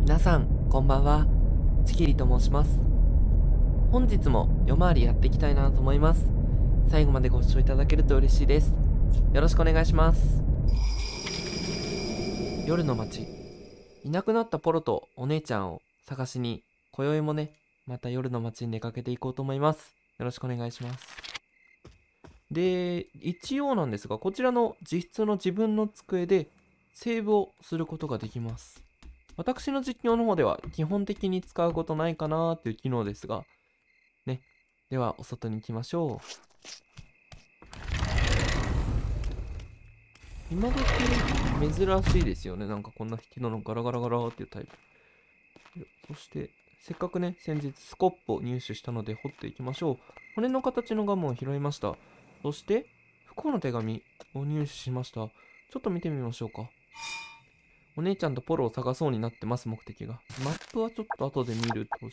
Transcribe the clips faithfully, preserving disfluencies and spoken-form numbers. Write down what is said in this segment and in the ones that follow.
皆さん、こんばんは。ちきりと申します。本日も夜回りやっていきたいなと思います。最後までご視聴いただけると嬉しいです。よろしくお願いします。夜の街。いなくなったポロとお姉ちゃんを探しに、今宵もね、また夜の街に出かけていこうと思います。よろしくお願いします。で、一応なんですが、こちらの実質の自分の机でセーブをすることができます。私の実況の方では基本的に使うことないかなーっていう機能ですが、ね。では、お外に行きましょう。今時珍しいですよね。なんかこんな引きのガラガラガラっていうタイプ。そして、せっかくね、先日スコップを入手したので掘っていきましょう。骨の形のガムを拾いました。そして、不幸の手紙を入手しました。ちょっと見てみましょうか。お姉ちゃんとポロを探そうになってます、目的が。マップはちょっと後で見るとして、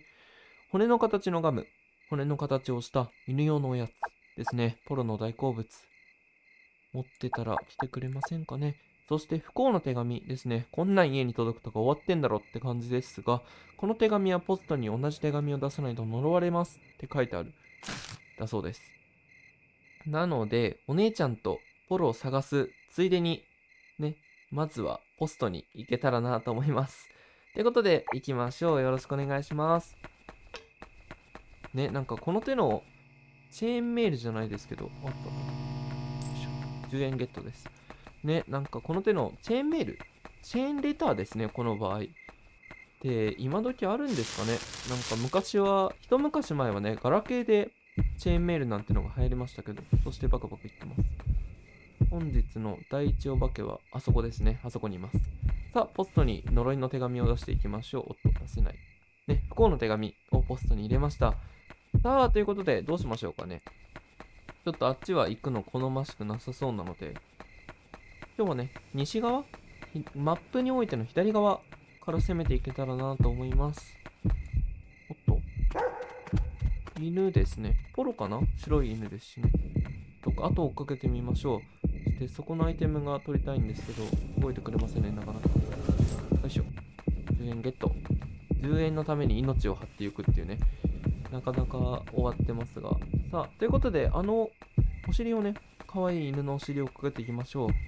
骨の形のガム。骨の形をした犬用のおやつですね。ポロの大好物。持ってたら来てくれませんかね。そして不幸の手紙ですね。こんなん家に届くとか終わってんだろって感じですが、この手紙はポストに同じ手紙を出さないと呪われますって書いてある。だそうです。なので、お姉ちゃんとポロを探すついでに、ね、まずはポストに行けたらなと思います。ということで、行きましょう。よろしくお願いします。ね、なんかこの手のチェーンメールじゃないですけど、あったと。じゅうえんゲットです。ね、なんかこの手のチェーンメール、チェーンレターですね、この場合。で、今時あるんですかね。なんか昔は、一昔前はね、ガラケーでチェーンメールなんてのが流行りましたけど、そしてバカバカ言ってます。本日の第一お化けはあそこですね。あそこにいます。さあ、ポストに呪いの手紙を出していきましょう。おっと、出せない。ね、不幸の手紙をポストに入れました。さあ、ということで、どうしましょうかね。ちょっとあっちは行くの好ましくなさそうなので、今日はね、西側マップにおいての左側から攻めていけたらなと思います。おっと。犬ですね。ポロかな白い犬ですしね。とか、後を追っかけてみましょう。そしてそこのアイテムが取りたいんですけど、動いてくれませんね、なかなか。よいしょ。じゅうえんゲット。じゅうえんのために命を張っていくっていうね。なかなか終わってますが。さあ、ということで、あの、お尻をね、可愛い犬のお尻をかけていきましょう。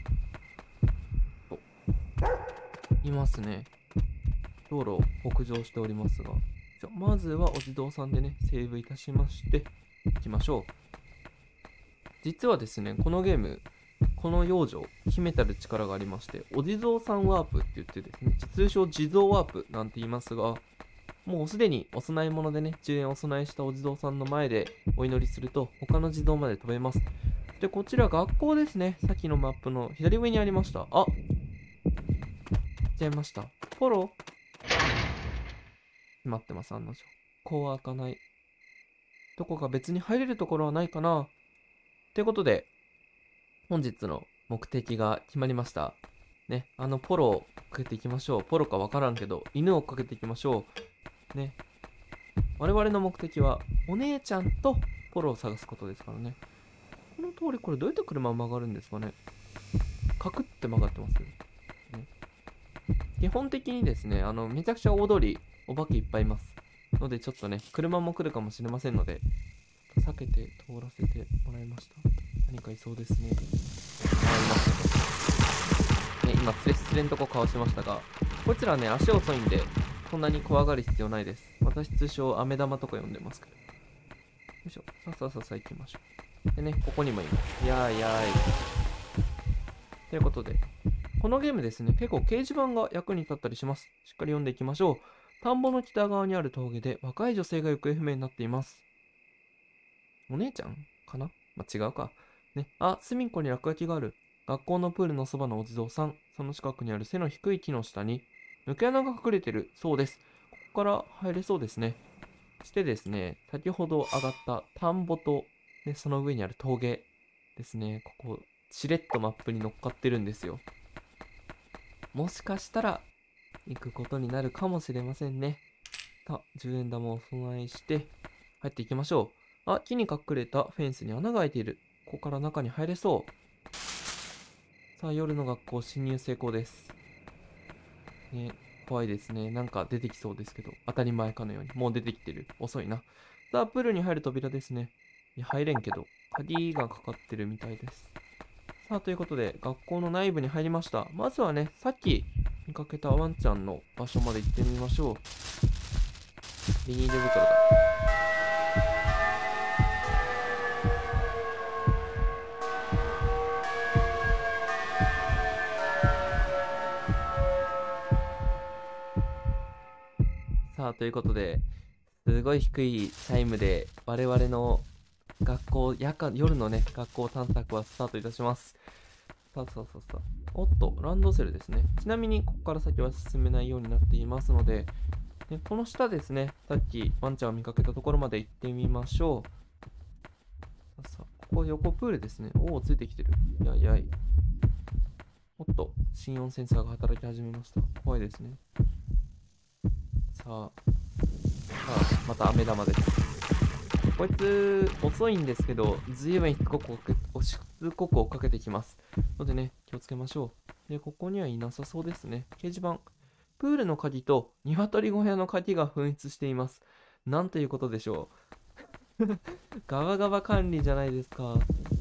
いますね。道路を北上しておりますが。じゃまずはお地蔵さんでね、セーブいたしまして、いきましょう。実はですね、このゲーム、この幼女、秘めたる力がありまして、お地蔵さんワープって言ってですね、通称地蔵ワープなんて言いますが、もうすでにお供え物でね、じゅうえんお供えしたお地蔵さんの前でお祈りすると、他の地蔵まで飛べます。で、こちら学校ですね。さっきのマップの左上にありました。あ、来ちゃいました。フォロー決まってます、案の定。こうは開かない。どこか別に入れるところはないかな。ということで、本日の目的が決まりました。ね、あのポロをかけていきましょう。ポロかわからんけど、犬をかけていきましょう。ね。我々の目的は、お姉ちゃんとポロを探すことですからね。この通り、これどうやって車曲がるんですかね。カクって曲がってますよね。基本的にですね、あの、めちゃくちゃ大通り、お化けいっぱいいます。ので、ちょっとね、車も来るかもしれませんので、避けて通らせてもらいました。何かいそうですね。あ、いましたね。今、スレスレんとこかわしましたが、こいつらね、足遅いんで、そんなに怖がる必要ないです。私、通称、飴玉とか呼んでますけど。よいしょ。さあさあさあさあ行きましょう。でね、ここにもいます。やーいやーい。ということで、このゲームですね、結構掲示板が役に立ったりします。しっかり読んでいきましょう。田んぼの北側にある峠で若い女性が行方不明になっています。お姉ちゃんかなまあ、違うか。ね。あ、隅っこに落書きがある。学校のプールのそばのお地蔵さん。その近くにある背の低い木の下に、抜け穴が隠れてる。そうです。ここから入れそうですね。そしてですね、先ほど上がった田んぼと、ね、その上にある峠ですね。ここ、しれっとマップに乗っかってるんですよ。もしかしたら、行くことになるかもしれませんね。さあ、じゅうえん玉をお供えして、入っていきましょう。あ、木に隠れたフェンスに穴が開いている。ここから中に入れそう。さあ、夜の学校侵入成功です。ね。 怖いですね。なんか出てきそうですけど、当たり前かのように。もう出てきてる。遅いな。さあ、プールに入る扉ですね。いや、入れんけど、鍵がかかってるみたいです。さあ、ということで、学校の内部に入りました。まずはね、さっき見かけたワンちゃんの場所まで行ってみましょう。ビニール袋だ。さあ、ということで、すごい低いタイムで我々の学校、夜間、夜のね、学校探索はスタートいたします。さあさあさあさあ。おっと、ランドセルですね。ちなみに、ここから先は進めないようになっていますので、ね、この下ですね、さっきワンちゃんを見かけたところまで行ってみましょう。さあさあ、ここ横プールですね。おお、ついてきてる。やいやい。おっと、心音センサーが働き始めました。怖いですね。さあ、さあ、また飴玉です。こいつ、遅いんですけど、ずいぶんしつこくしつこく追っかけてきます。のでね、気をつけましょう。で、ここにはいなさそうですね。掲示板。プールの鍵と鶏小屋の鍵が紛失しています。なんということでしょう。ガバガバ管理じゃないですか。ね、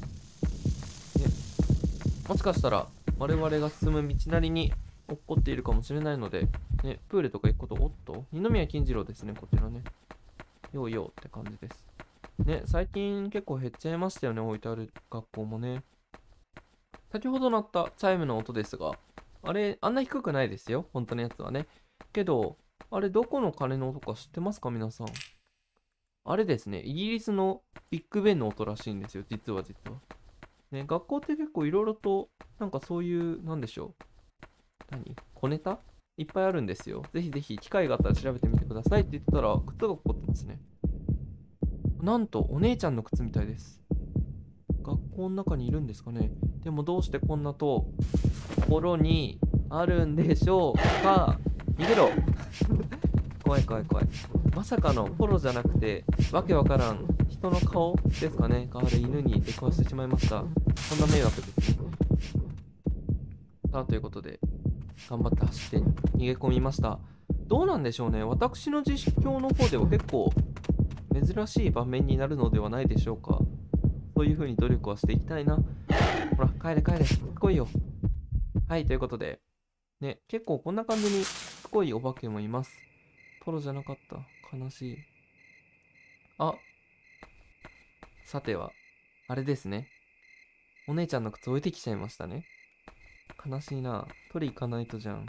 もしかしたら、我々が進む道なりに起こっているかもしれないので、ね、プールとか行くこと、おっと、二宮金次郎ですね、こちらね。ようようって感じです。ね、最近結構減っちゃいましたよね、置いてある学校もね。先ほど鳴ったチャイムの音ですが、あれ、あんな低くないですよ、本当のやつはね。けど、あれ、どこの鐘の音か知ってますか、皆さん。あれですね、イギリスのビッグベンの音らしいんですよ、実は実は。ね、学校って結構いろいろと、なんかそういう、なんでしょう。何小ネタいっぱいあるんですよ。ぜひぜひ、機会があったら調べてみてくださいって言ってたら、靴がここってますね。なんと、お姉ちゃんの靴みたいです。学校の中にいるんですかね。でもどうしてこんなところにあるんでしょうか。逃げろ。怖い怖い怖い。まさかのポロじゃなくて、わけわからん人の顔ですかね。がある犬に出くわしてしまいました。そんな迷惑ですね。さあ、ということで、頑張って走って逃げ込みました。どうなんでしょうね。私の実況の方では結構珍しい場面になるのではないでしょうか。そういう風に努力はしていきたいな。ほら、帰れ帰れ。来いよ。はい、ということで。ね、結構こんな感じにすごいお化けもいます。ポロじゃなかった。悲しい。あ、さては、あれですね。お姉ちゃんの靴置いてきちゃいましたね。悲しいな。取り行かないとじゃん。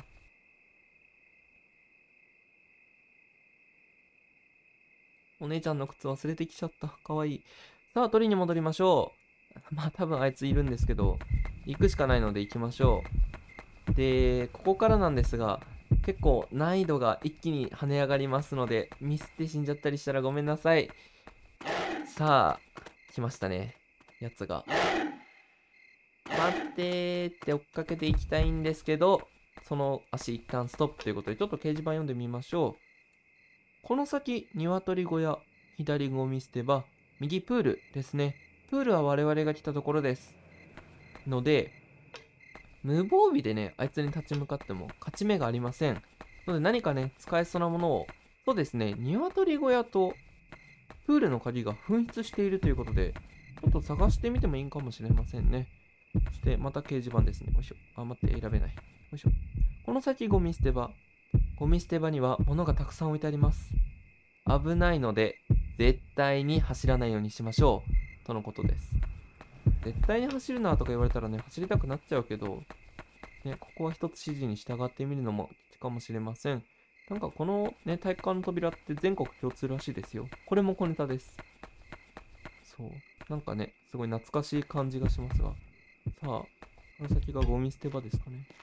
お姉ちゃんの靴忘れてきちゃった。かわいい。さあ、取りに戻りましょう。まあ、多分あいついるんですけど、行くしかないので行きましょう。で、ここからなんですが、結構難易度が一気に跳ね上がりますので、ミスって死んじゃったりしたらごめんなさい。さあ、来ましたね。やつが。待ってーって追っかけていきたいんですけど、その足一旦ストップということで、ちょっと掲示板読んでみましょう。この先、鶏小屋、左ゴミ捨て場、右プールですね。プールは我々が来たところです。ので、無防備でね、あいつに立ち向かっても勝ち目がありません。ので何かね、使えそうなものを、そうですね、鶏小屋とプールの鍵が紛失しているということで、ちょっと探してみてもいいかもしれませんね。そしてまた掲示板ですね。よいしょ。あ、待って、選べない。よいしょ。この先ゴミ捨て場。ゴミ捨て場には物がたくさん置いてあります。危ないので、絶対に走らないようにしましょう。とのことです。絶対に走るなとか言われたらね、走りたくなっちゃうけど、ね、ここは一つ指示に従ってみるのもいいかもしれません。なんかこのね、体育館の扉って全国共通らしいですよ。これも小ネタです。そう。なんかね、すごい懐かしい感じがしますが。さあ、この先がゴミ捨て場ですかね。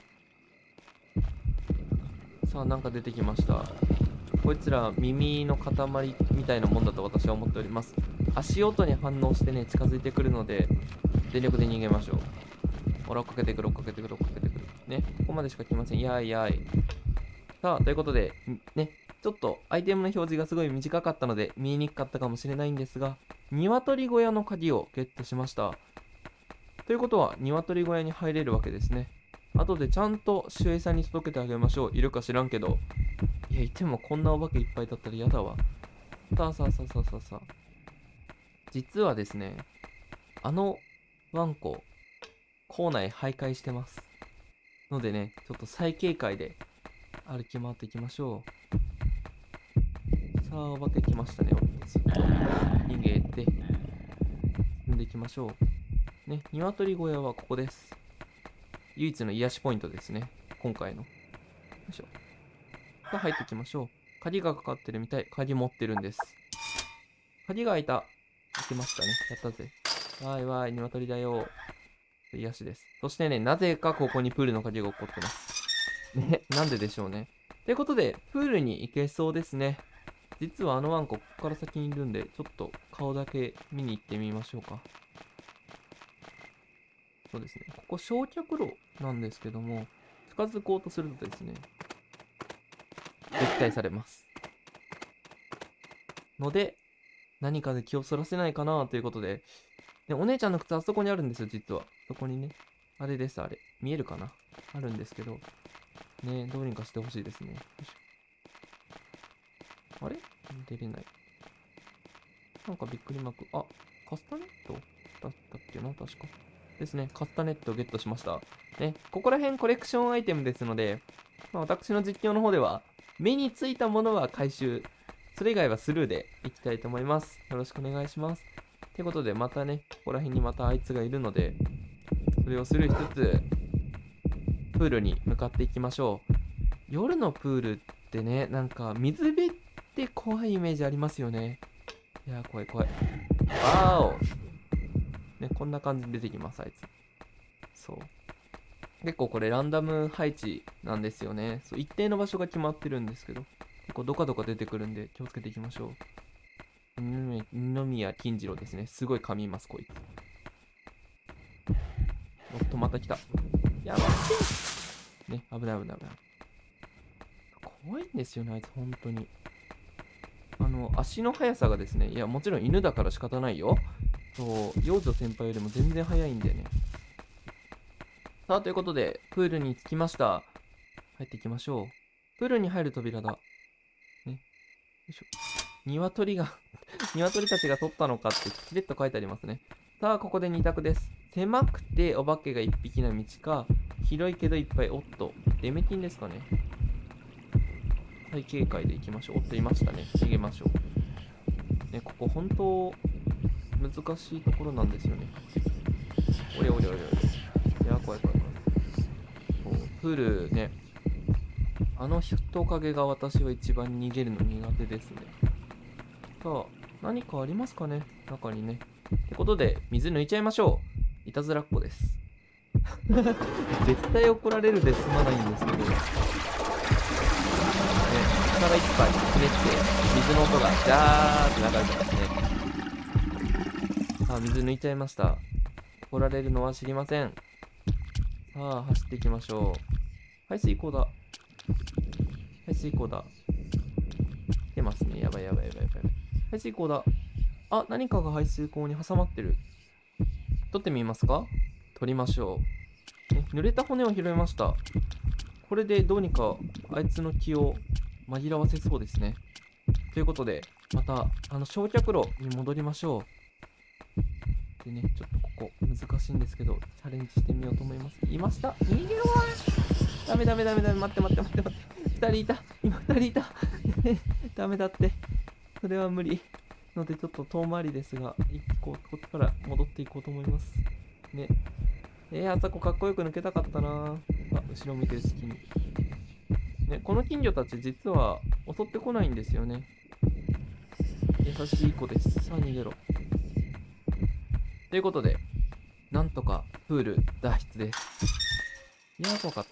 さあ、なんか出てきました。こいつら耳の塊みたいなもんだと私は思っております。足音に反応してね、近づいてくるので、全力で逃げましょう。ほら、追っかけてくる、追っかけてくる、追っかけてくる。ね、ここまでしか来ません。やいやい。さあ、ということで、ね、ちょっとアイテムの表示がすごい短かったので見えにくかったかもしれないんですが、鶏小屋の鍵をゲットしました。ということは、鶏小屋に入れるわけですね。 後でちゃんと守衛さんに届けてあげましょう。いるか知らんけど。いや、いてもこんなお化けいっぱいだったら嫌だわ。さあさあさあさあさあさあ。実はですね、あのワンコ、校内徘徊してます。のでね、ちょっと再警戒で歩き回っていきましょう。さあ、お化け来ましたね。逃げて、進んでいきましょう。ね、鶏小屋はここです。唯一の癒しポイントですね。今回の。よいしょ。さあ、入っていきましょう。鍵がかかってるみたい。鍵持ってるんです。鍵が開いた。開けましたね。やったぜ。わーいわーい、鶏だよ。癒しです。そしてね、なぜかここにプールの鍵が起こってます。ね、なんででしょうね。ということで、プールに行けそうですね。実はあのワンコ、ここから先にいるんで、ちょっと顔だけ見に行ってみましょうか。そうですね。ここ焼却炉なんですけども、近づこうとするとですね、撃退されます。ので、何かで気をそらせないかなということで、で、お姉ちゃんの靴あそこにあるんですよ、実は。そこにね。あれです、あれ。見えるかなあるんですけど。ね、どうにかしてほしいですね。よいしょ。あれ出れない。なんかびっくりマーク。あ、カスタネットだったっけな確か。ですね。カスタネットをゲットしました。ね、ここら辺コレクションアイテムですので、まあ、私の実況の方では、目についたものは回収。それ以外はスルーでいきたいと思います。よろしくお願いします。ってことで、またね、ここら辺にまたあいつがいるので、それをスルーしつつ、プールに向かっていきましょう。夜のプールってね、なんか水辺って怖いイメージありますよね。いやー、怖い怖い。わーお。ね、こんな感じで出てきます、あいつ。そう。結構これランダム配置なんですよね。そう、一定の場所が決まってるんですけど、結構どかどか出てくるんで気をつけていきましょう。二宮金次郎ですね。すごい噛みます、こいつ。おっと、また来た。やばってね、危ない危ない危ない。怖いんですよね、あいつ、本当に。あの、足の速さがですね、いや、もちろん犬だから仕方ないよ。そう、幼女先輩よりも全然速いんだよね。さあ、ということで、プールに着きました。入っていきましょう。プールに入る扉だ。ね。よいしょ。鶏が鶏たちが取ったのかってしれっと書いてありますね。さあ、ここでに択です。狭くてお化けがいっぴきな道か、広いけどいっぱい、おっと、デメキンですかね。再警戒でいきましょう。おっと、いましたね。逃げましょう。ね、ここ本当、難しいところなんですよね。おりおりおりおり。いや、怖い怖い怖い。そうプールね、あの人影が私は一番逃げるの苦手ですね。さあ、何かありますかね中にね。ってことで、水抜いちゃいましょう。いたずらっ子です。絶対怒られるで済まないんですけど。ね、力いっぱいひねって、水の音がジャーって流れてますね。さあ、水抜いちゃいました。怒られるのは知りません。さあ、走っていきましょう。排水溝だ。排水溝だ。来てますね。やばいやばいやばいやばい。排水溝だ。あ、何かが排水溝に挟まってる。取ってみますか？取りましょう。ね、濡れた骨を拾いました。これでどうにかあいつの気を紛らわせそうですね。ということで、また、あの、焼却炉に戻りましょう。でね、ちょっとここ難しいんですけど、チャレンジしてみようと思います。いました。逃げろー。ダメダメダメダメ。待って待って待って待って。二人いた。今二人いた。ダメだって。それは無理。のでちょっと遠回りですが、一個こっちから戻っていこうと思います。ね。えー、あそこかっこよく抜けたかったな。あ、後ろ向いてる隙に。ね、この金魚たち実は襲ってこないんですよね。優しい子です。さあ逃げろ。ということで、なんとかプール脱出です。いやー、怖かった。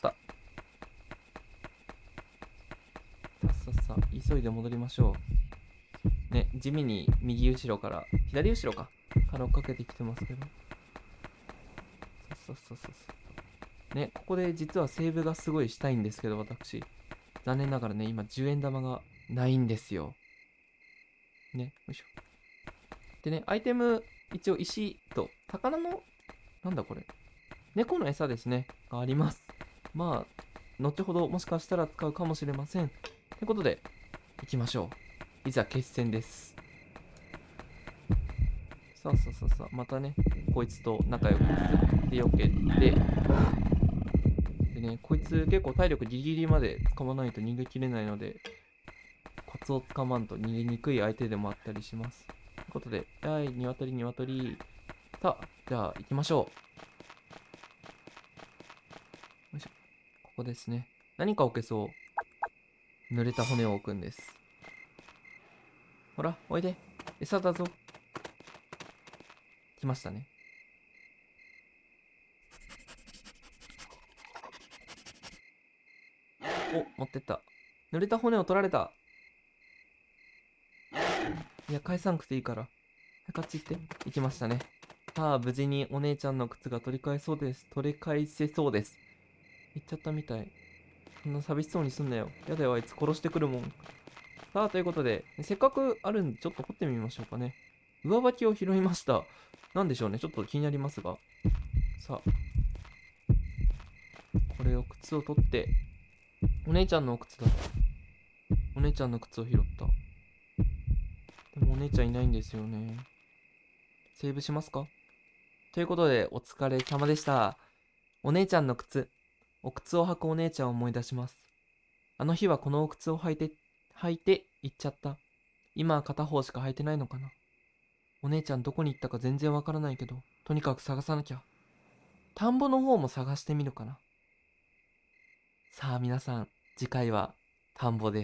さっさっさ、急いで戻りましょう。ね、地味に右後ろから、左後ろか、から追っかけてきてますけど。さっさっさっさっさ。ね、ここで実はセーブがすごいしたいんですけど、私。残念ながらね、今じゅうえん玉がないんですよ。ね、よいしょ。でね、アイテム、一応石と、魚の、なんだこれ。猫の餌ですね。があります。 まあ、後ほどもしかしたら使うかもしれません。ということで、行きましょう。いざ決戦です。さあさあさあさあ、またね、こいつと仲良く釣って避けて、でね、こいつ結構体力ギリギリまで使わないと逃げきれないので、コツをつかまんと逃げにくい相手でもあったりします。ということで、はい、ニワトリニワトリ。さあ、じゃあ行きましょう。よいしょ。ここですね。何か置けそう。濡れた骨を置くんです。ほら、おいで。餌だぞ。来ましたね。お、持ってった。濡れた骨を取られた。いや、返さんくていいから。こっち行って。行きましたね。さあ、無事にお姉ちゃんの靴が取り返そうです。取り返せそうです。行っちゃったみたい。そんな寂しそうにすんなよ。やだよ、あいつ殺してくるもん。さあ、ということで、せっかくあるんで、ちょっと掘ってみましょうかね。上履きを拾いました。なんでしょうね。ちょっと気になりますが。さあ、これを靴を取って、お姉ちゃんの靴だ。お姉ちゃんの靴を拾った。でもお姉ちゃんいないんですよね。セーブしますか？ということで、お疲れ様でした。お姉ちゃんの靴。お靴を履くお姉ちゃんを思い出します。あの日はこのお靴を履いて、履いて行っちゃった。今は片方しか履いてないのかな。お姉ちゃんどこに行ったか全然わからないけど、とにかく探さなきゃ。田んぼの方も探してみるかな。さあ皆さん、次回は田んぼです。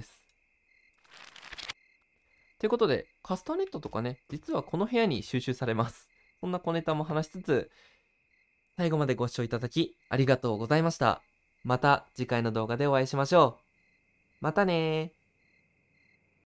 ということで、カスタネットとかね、実はこの部屋に収集されます。そんな小ネタも話しつつ、最後までご視聴いただきありがとうございました。また次回の動画でお会いしましょう。またねー。